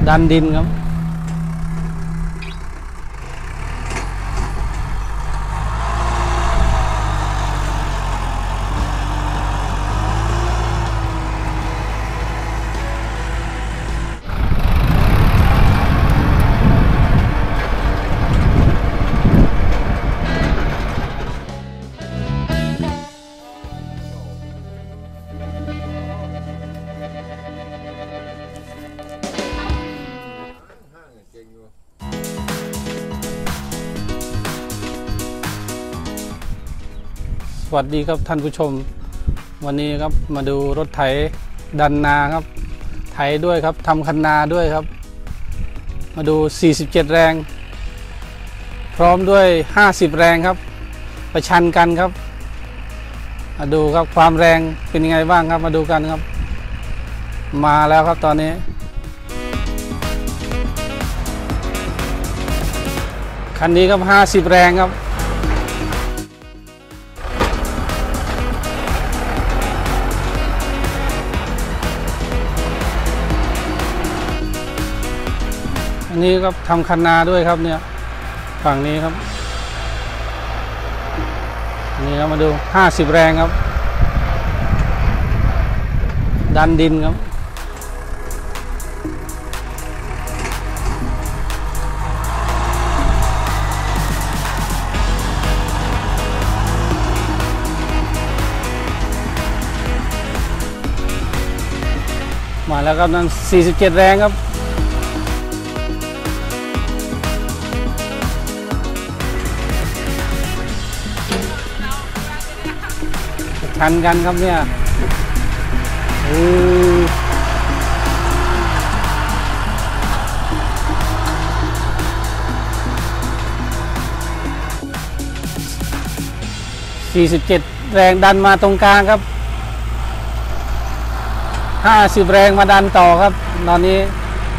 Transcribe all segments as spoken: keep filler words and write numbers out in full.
ดันดินครับสวัสดีครับท่านผู้ชมวันนี้ครับมาดูรถไถดันนาครับไถด้วยครับทำคันนาด้วยครับมาดูสี่สิบเจ็ดแรงพร้อมด้วยห้าสิบแรงครับประชันกันครับมาดูครับความแรงเป็นยังไงบ้างครับมาดูกันครับมาแล้วครับตอนนี้คันนี้ครับห้าสิบแรงครับอันนี้ครับทำคันนาด้วยครับเนี่ยฝั่งนี้ครับนี่ครับมาดูห้าสิบแรงครับดันดินครับมาแล้วครับนั่นสี่สิบเจ็ดแรงครับชันกันครับเนี่ยสี่สิบเจ็ดแรงดันมาตรงกลางครับห้าสิบแรงมาดันต่อครับตอนนี้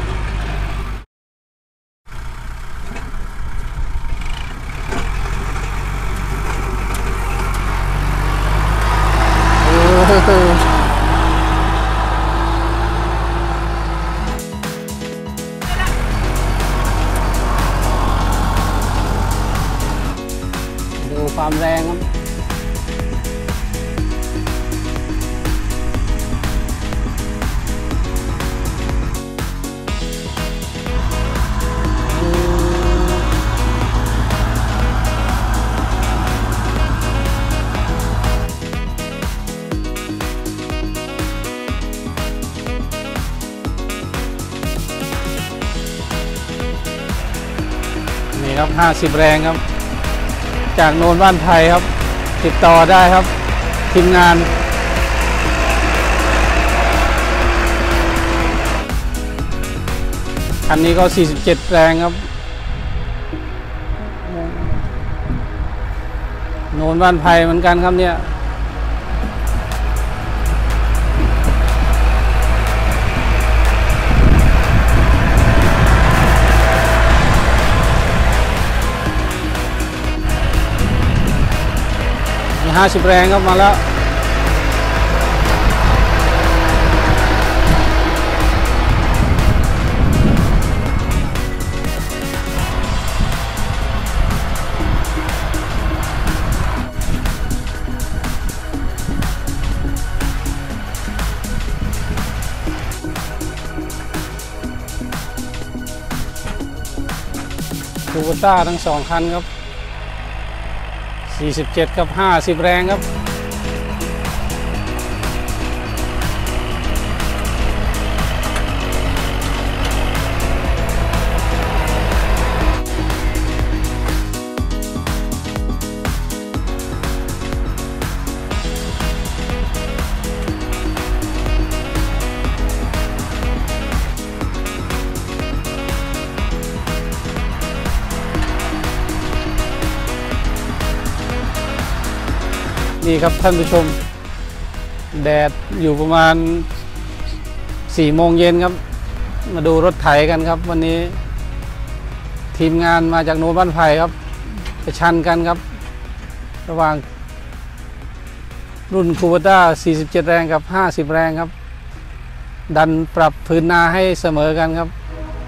ดูความแรงครับนี่ครับห้าสิบแรงครับจากโนนบ้านไผ่ครับติดต่อได้ครับทีมงานอันนี้ก็สี่สิบเจ็ดแรงครับโนนบ้านไผ่เหมือนกันครับเนี่ยห้าสิบแรงครับมาแล้วคูโบต้าทั้งสองคันครับสี่สิบเจ็ดกับห้าสิบแรงครับนี่ครับท่านผู้ชมแดดอยู่ประมาณสี่โมงเย็นครับมาดูรถไถกันครับวันนี้ทีมงานมาจากโนนบ้านไผ่ครับประชันกันครับระหว่างรุ่นคูโบต้าสี่สิบเจ็ดแรงกับห้าสิบแรงครับดันปรับพื้นนาให้เสมอกันครับ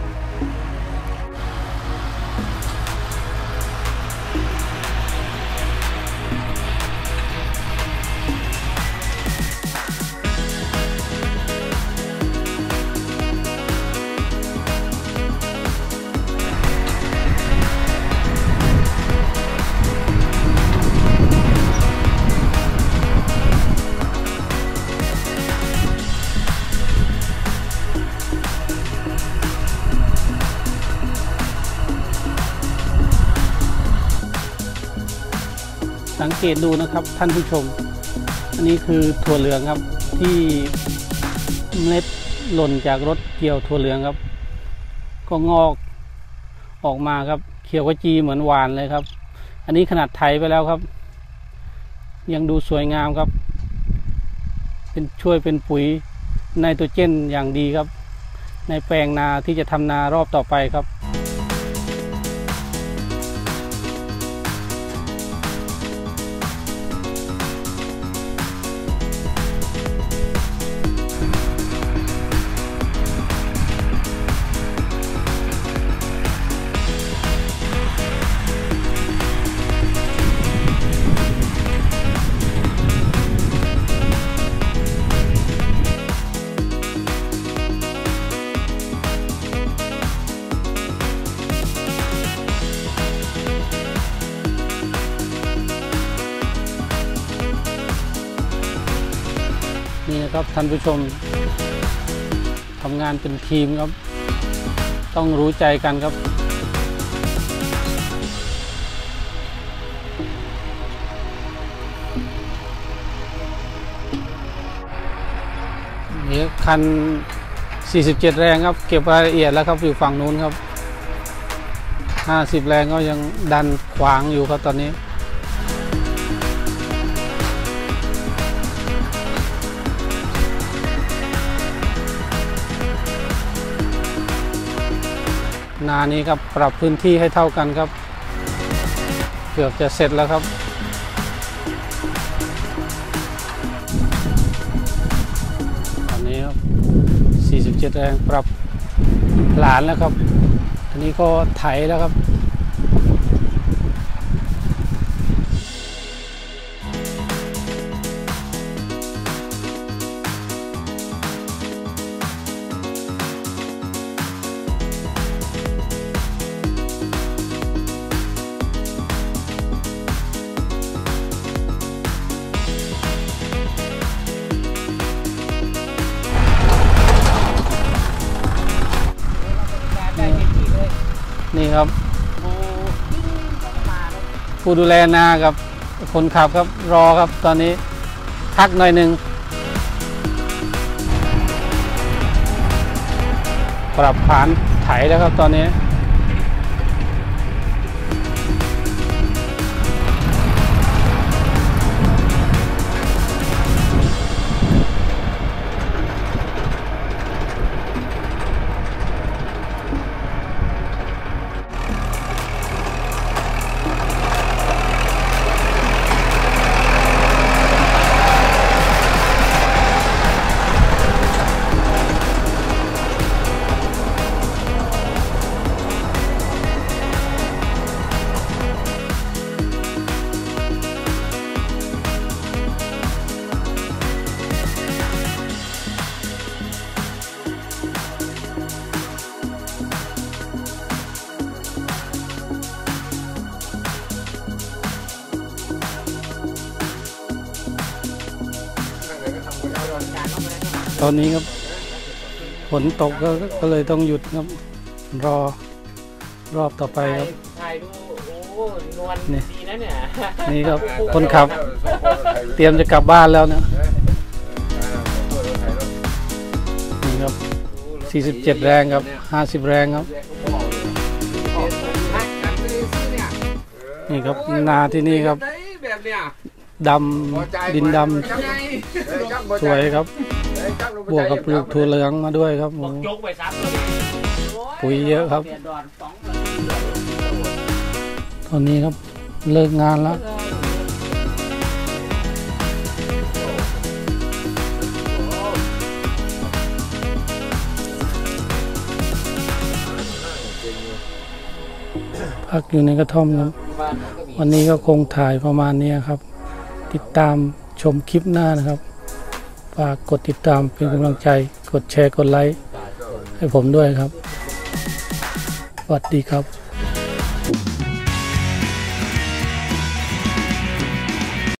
สังเกตดูนะครับท่านผู้ชมอันนี้คือถั่วเหลืองครับที่เมล็ดหล่นจากรถเกี่ยวถั่วเหลืองครับก็งอกออกมาครับเขียวขจีเหมือนหวานเลยครับอันนี้ขนาดไถไปแล้วครับยังดูสวยงามครับเป็นช่วยเป็นปุ๋ยไนโตรเจนอย่างดีครับในแปลงนาที่จะทำนารอบต่อไปครับนี่นะครับท่านผู้ชมทำงานเป็นทีมครับต้องรู้ใจกันครับนี่คันสี่สิบเจ็ดแรงครับเก็บรายละเอียดแล้วครับอยู่ฝั่งนู้นครับห้าสิบแรงก็ยังดันขวางอยู่ครับตอนนี้นานี้ครับปรับพื้นที่ให้เท่ากันครับเกือบจะเสร็จแล้วครับตอนนี้ครับสี่สิบเจ็ดแรงปรับหลานแล้วครับอันนี้ก็ไถแล้วครับนี่ครับผู้ดูแลนากับคนขับครับรอครับตอนนี้พักหน่อยหนึ่งปรับผ่านไถแล้วครับตอนนี้ตอนนี้ครับฝนตกก็ก็เลยต้องหยุดครับรอรอบต่อไปครับถ่ายดูโอ้นวลดีนะเนี่ยนี่ครับคนขับเตรียมจะกลับบ้านแล้วนะนี่ครับสี่สิบเจ็ดแรงครับห้าสิบแรงครับนี่ครับนาที่นี่ครับดำดินดำสวยครับบวกกับปลูกถั่วเหลืองมาด้วยครับปุ๋ยเยอะครับตอนนี้ครับเลิกงานแล้วพักอยู่ในกระท่อมครับวันนี้ก็คงถ่ายประมาณนี้ครับติดตามชมคลิปหน้านะครับฝากกดติดตามเป็นกำลังใจกดแชร์กดไลค์ให้ผมด้วยครับสวัสดีครับ